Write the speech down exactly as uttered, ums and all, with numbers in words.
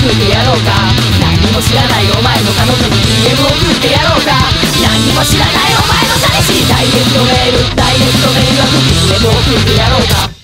送ってやろうか。何も知らないお前の彼女に ディーエム 送ってやろうか。何も知らないお前の彼氏にダイレクトメールダイレクトメールは ディーエム 送ってやろうか。